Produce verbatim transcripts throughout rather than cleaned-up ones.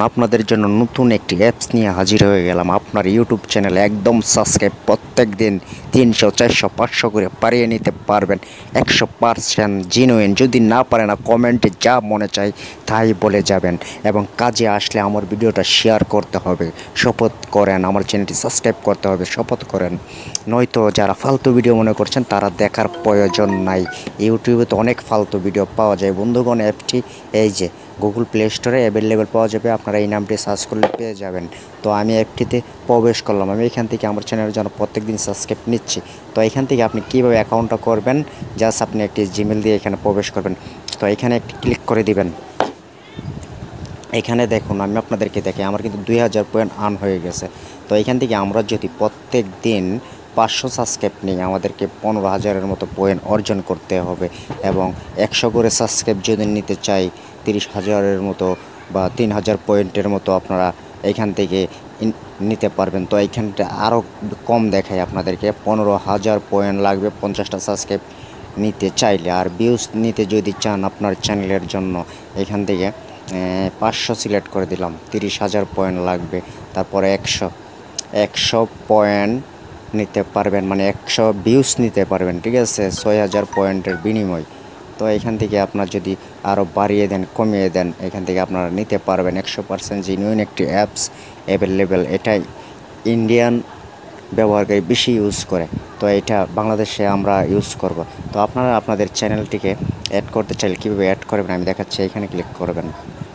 আপনাদের জন্য নতুন একটি অ্যাপস নিয়ে হাজির হয়ে গেলাম আপনার ইউটিউব চ্যানেলে। একদম সাবস্ক্রাইব প্রত্যেক দিন তিনশো চারশো পাঁচশো করে পারিয়ে নিতে পারবেন, একশো পারসেন্ট জিনুইন। যদি না পারে না, কমেন্টে যা মনে চায় তাই বলে যাবেন, এবং কাজে আসলে আমার ভিডিওটা শেয়ার করতে হবে। শপথ করেন, আমার চ্যানেলটি সাবস্ক্রাইব করতে হবে, শপথ করেন। নয়তো যারা ফালতু ভিডিও মনে করছেন তারা দেখার প্রয়োজন নাই। ইউটিউবে তো অনেক ফালতু ভিডিও পাওয়া যায় বন্ধুগণ। অ্যাপটি এই যে গুগল প্লে স্টোরে অ্যাভেলেবেল পাওয়া যাবে, আপনারা এই নামটি সার্চ করলে পেয়ে যাবেন। তো আমি অ্যাপটিতে প্রবেশ করলাম। আমি এখান থেকে আমার চ্যানেলের জন্য প্রত্যেক দিন সাবস্ক্রাইব নিচ্ছি। তো এখান থেকে আপনি কীভাবে অ্যাকাউন্টটা করবেন, জাস্ট আপনি একটি জিমেল দিয়ে এখানে প্রবেশ করবেন। তো এখানে একটি ক্লিক করে দিবেন। এখানে দেখুন, আমি আপনাদেরকে দেখি আমার কিন্তু দুই হাজার পয়েন্ট আর্ন হয়ে গেছে। তো এখান থেকে আমরা যদি প্রত্যেক দিন পাঁচশো সাবস্ক্রাইব নিই, আমাদেরকে পনেরো হাজারের মতো পয়েন্ট অর্জন করতে হবে, এবং একশো করে সাবস্ক্রাইব যদি নিতে চাই তিরিশ হাজারের মতো বা তিন হাজার পয়েন্টের মতো আপনারা এখান থেকে নিতে পারবেন। তো এইখানটা আরও কম দেখায় আপনাদেরকে, পনেরো হাজার পয়েন্ট লাগবে পঞ্চাশটা সাবস্ক্রাইব নিতে চাইলে। আর ভিউজ নিতে যদি চান আপনার চ্যানেলের জন্য, এখান থেকে পাঁচশো সিলেক্ট করে দিলাম, তিরিশ হাজার পয়েন্ট লাগবে। তারপরে একশো একশো পয়েন্ট নিতে পারবেন, মানে একশো ভিউজ নিতে পারবেন, ঠিক আছে, ছয় হাজার পয়েন্টের বিনিময়। তো এখান থেকে আপনার যদি আরও বাড়িয়ে দেন, কমিয়ে দেন, এখান থেকে আপনারা নিতে পারবেন। একশো পার্সেন্ট জিনুইন একটি অ্যাপস অ্যাভেলেবেল। এটাই ইন্ডিয়ান ব্যবহারকারী বেশি ইউজ করে, তো এটা বাংলাদেশে আমরা ইউজ করব। তো আপনারা আপনাদের চ্যানেলটিকে অ্যাড করতে চাইলে কীভাবে অ্যাড করবেন আমি দেখাচ্ছি। এখানে ক্লিক করবেন।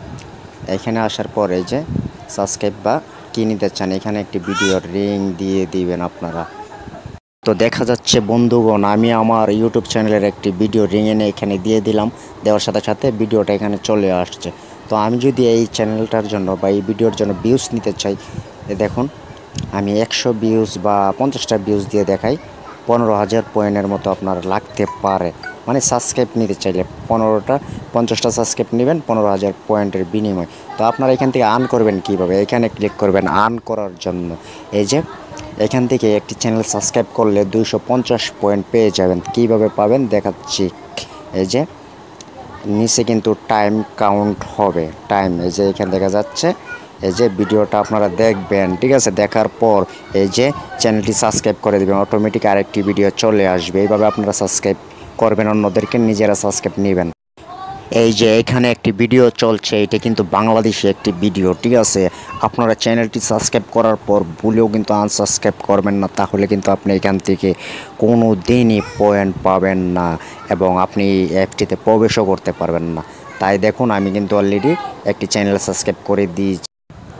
এখানে আসার পর এই যে সাবস্ক্রাইব বা কী নিতে চান, এখানে একটি ভিডিও রিং দিয়ে দিবেন আপনারা। তো দেখা যাচ্ছে বন্ধুগণ, আমি আমার ইউটিউব চ্যানেলের একটি ভিডিও রিং এনে এখানে দিয়ে দিলাম। দেওয়ার সাথে সাথে ভিডিওটা এখানে চলে আসছে। তো আমি যদি এই চ্যানেলটার জন্য বা এই ভিডিওর জন্য ভিউজ নিতে চাই, দেখুন আমি একশো ভিউজ বা পঞ্চাশটা ভিউজ দিয়ে দেখাই, পনেরো হাজার পয়েন্টের মতো আপনার লাগতে পারে। মানে সাবস্ক্রাইব নিতে চাইলে পনেরোটা পঞ্চাশটা সাবস্ক্রাইব নেবেন পনেরো হাজার পয়েন্টের বিনিময়। তো আপনারা এখান থেকে আর্ন করবেন কীভাবে, এখানে ক্লিক করবেন। আর্ন করার জন্য এই যে এখান থেকে একটি চ্যানেল সাবস্ক্রাইব করলে দুইশো পঞ্চাশ পয়েন্ট পেয়ে যাবেন। কীভাবে পাবেন দেখাচ্ছি। এই যে নিচে কিন্তু টাইম কাউন্ট হবে, টাইম এই যে এখানে দেখা যাচ্ছে। এই যে ভিডিওটা আপনারা দেখবেন, ঠিক আছে, দেখার পর এই যে চ্যানেলটি সাবস্ক্রাইব করে দেবেন, অটোমেটিক আরেকটি ভিডিও চলে আসবে। এইভাবে আপনারা সাবস্ক্রাইব করবেন, অন্যদেরকে নিজেরা সাবস্ক্রাইব নেবেন। এই যে এখানে একটি ভিডিও চলছে, এটা কিন্তু বাংলাদেশি একটি ভিডিও, ঠিক আছে। আপনারা চ্যানেলটি সাবস্ক্রাইব করার পর ভুলেও কিন্তু আনসাবস্ক্রাইব করবেন না, তাহলে কিন্তু আপনি এখান থেকে কোনো দিনই পয়েন্ট পাবেন না, এবং আপনি অ্যাপটিতে প্রবেশও করতে পারবেন না। তাই দেখুন, আমি কিন্তু অলরেডি একটি চ্যানেল সাবস্ক্রাইব করে দিয়েছি।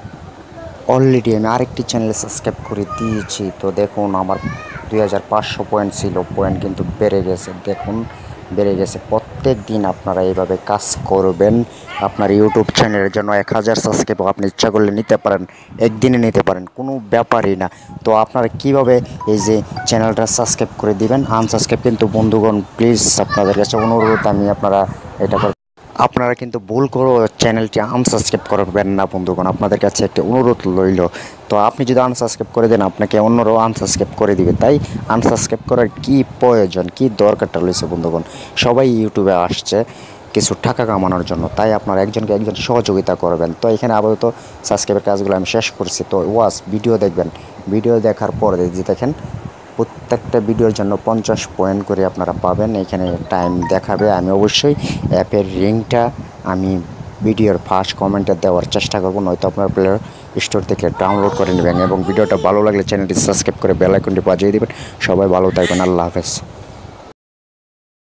অলরেডি আমি আরেকটি চ্যানেল সাবস্ক্রাইব করে দিয়েছি। তো দেখুন, আমার দুই হাজার পাঁচশো পয়েন্ট ছিল, পয়েন্ট কিন্তু বেড়ে গেছে, দেখুন বেড়ে গেছে। প্রত্যেক দিন আপনারা এইভাবে কাজ করবেন। আপনার ইউটিউব চ্যানেলের জন্য এক হাজার সাবস্ক্রাইব আপনি ইচ্ছা করলে নিতে পারেন, একদিনে নিতে পারেন, কোনো ব্যাপারই না। তো আপনারা কিভাবে এই যে চ্যানেলটা সাবস্ক্রাইব করে দিবেন, আনসাবস্ক্রাইব কিন্তু বন্ধুগণ প্লিজ আপনাদের কাছে অনুরোধ, আমি আপনারা এটা আপনারা কিন্তু ভুল করে চ্যানেলটি আনসাবস্ক্রাইব করবেন না বন্ধুগণ, আপনাদের কাছে একটা অনুরোধ রইল। তো আপনি যদি আনসাবস্ক্রাইব করে দেন, আপনাকে অন্যরাও আনসাবস্ক্রাইব করে দিবে। তাই আনসাবস্ক্রাইব করার কি প্রয়োজন, কি দরকারটা রয়েছে বন্ধুগণ? সবাই ইউটিউবে আসছে কিছু টাকা কামানোর জন্য, তাই আপনারা একজনকে একজন সহযোগিতা করবেন। তো এখানে আপাতত সাবস্ক্রাইবের কাজগুলো আমি শেষ করছি। তো ওয়াচ ভিডিও দেখবেন, ভিডিও দেখার পর যে দেখেন প্রত্যেকটা ভিডিওর জন্য পঞ্চাশ পয়েন্ট করে আপনারা পাবেন। এখানে টাইম দেখাবে। আমি অবশ্যই অ্যাপের লিঙ্কটা আমি ভিডিওর ফার্স্ট কমেন্টে দেওয়ার চেষ্টা করবো, নয়তো আপনার প্লে স্টোর থেকে ডাউনলোড করে নেবেন। এবং ভিডিওটা ভালো লাগলে চ্যানেলটি সাবস্ক্রাইব করে বেল আইকনটি বাজিয়ে দেবেন। সবাই ভালো থাকবেন, আল্লাহ হাফেজ।